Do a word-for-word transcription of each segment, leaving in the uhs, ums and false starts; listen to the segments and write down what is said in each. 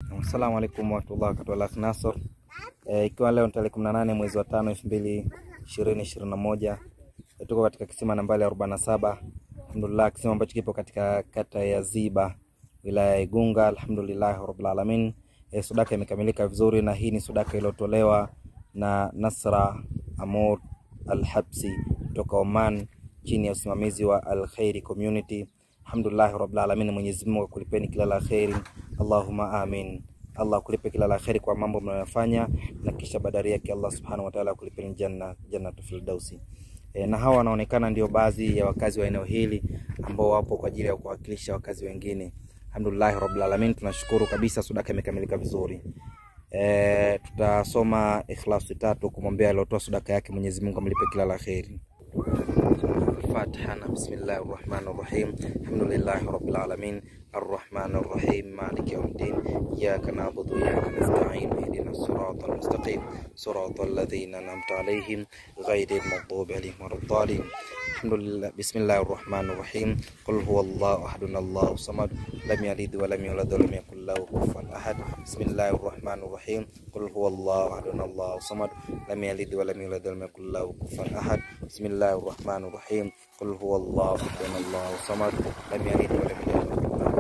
Assalamu alaikum warahmatullahi wabarakatuh. Nasr. E, ikiwa leo tarehe kumi na nane mwezi wa tano elfu mbili ishirini na moja, e, tuko katika kisima nambari arobaini na saba. Alhamdulillah, kisima ambacho kipo katika kata ya Ziba, wilaya ya Igunga. Alhamdulillah rabbil alamin. E, sadaka imekamilika vizuri, na hii ni sadaka iliyotolewa na Nasra Amur Al-Habsi kutoka Oman chini ya usimamizi wa Al-Khairi Community. Alhamdulillah rabbil alamin. Mwenyezi Mungu akulipeni kila la khairi. Allahumma amin. Allah kulipe kila la khairi kwa mambo mnayofanya, na kisha badari yake Allah subhanahu wa ta'ala kulipeni janna jannatul firdausi. E, na hawa wanaonekana ndio baadhi ya wakazi wa eneo hili ambao wapo kwa ajili ya kuwakilisha wakazi wengine. Alhamdulillah rabbil alamin. Tunashukuru kabisa, sadaka imekamilika vizuri. E, tutasoma ikhlasi tatu kumwombea aliyotoa sadaka yake, Mwenyezi Mungu amlipe kila la khairi. Fatiha. Bismillahir Rahmanir Rahim. Alhamdulillahi Rabbil Alamin. Arrahmanir Rahim. Maliki yawmiddin. Iyyaka na'budu wa iyyaka nasta'in. Ihdinas siratal mustaqim. Siratal ladzina an'amta 'alaihim ghayril maghdubi 'alaihim waladdallin. Alhamdulillah. Bismillahir Rahmanir Rahim. Qul huwallahu ahadun Allahu samad. Lam yalid wa lam yulad wa lam yakul lahu kufuwan ahad. Bismillahir Rahmanir Rahim. Qul huwallahu ahadun Allahu samad. Lam yalid wa lam yulad wa lam yakul lahu kufuwan ahad. Bismillahir Rahmanir Rahim. Qul huwallahu ahadun Allahu samad. Lam yalid wa lam yulad wa lam yakul lahu kufuwan ahad.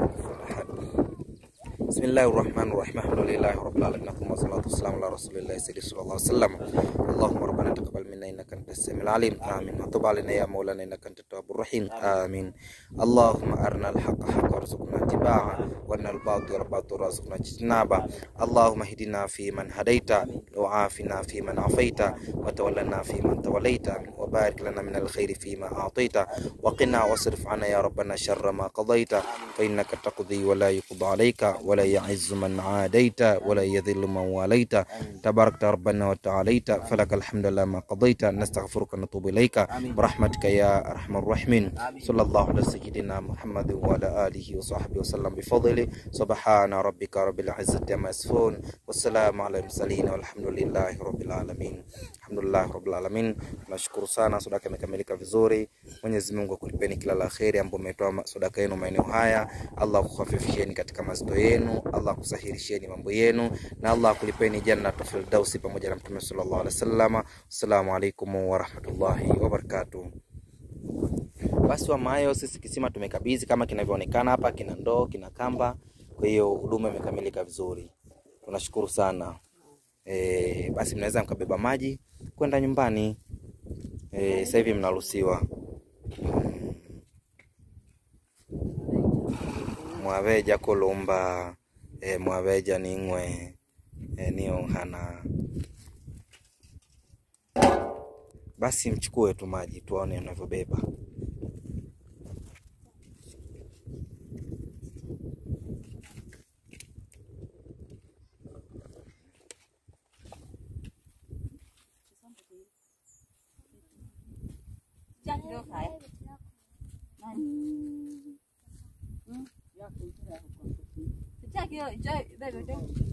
Bismillahir Rahmanir Rahim. Alhamdulillahi rabbil alamin. Wassalatu wassalamu ala rasulillahi sallallahu alaihi wasallam. Allahumma rabbana taqabbal minna innaka antas samiul alim. Amin. Wa tub alaina ya maulana innaka antat tawwabur rahim. Amin. Allahumma arina al-haqqa haqqan warzuqna ittiba'a wa arina al-batila batilan warzuqna ijtinaba. Allahumma hdina fi man hadaita wa afina fi man afaita wa tawallana fi man tawallaita wa barik lana min al-khairi fi ma a'taita wa qina wasrif 'anna ya rabbana sharra ma qadaita fa innaka taqdi wa la yuqda 'alayka wa la ya'izzu man 'adaita wa la yadhillu man walaita tabarakta rabbana wa ta'alaita falakal hamdu lama qadaita nastaghfiruka wa natubu ilayka birahmatika ya arhamar rahimin. Sallallahu ala sayyidina Muhammad wa ala alihi wa sahbihi wa sallam bifadli. Subhana rabbika rabbil izzati amma yasifun wassalamu ala mursalin walhamdulillahi rabbil alamin. Alhamdulillah rabbil alamin. Tunashukuru sana, sadaka imekamilika vizuri. Mwenyezi Mungu akulipeni kila la khairi ambao umetoa sadaka yenu maeneo haya. Allah kukhafifisheni katika mazito yenu, Allah kusahilisheni mambo yenu, na Allah kulipeni jannatul firdausi pamoja na Mtume sallallahu alaihi wasallam. Assalamu alaikum wa rahmatullahi wa barakatuh. Basi wa mayo, sisi kisima tumekabidhi kama kinavyoonekana hapa, kina ndoo, kina kamba. Kwa hiyo huduma imekamilika vizuri. Tunashukuru sana. Eh, basi mnaweza mkabeba maji kwenda nyumbani. Eh, sasa hivi mnaruhusiwa. Mwaveja kolomba, eh, mwaveja ningwe, eh, niyo hana. Basi mchukue tu maji tuone mnavyobeba. Chắc được phải. Chắc kìa, chơi, đây rồi chơi.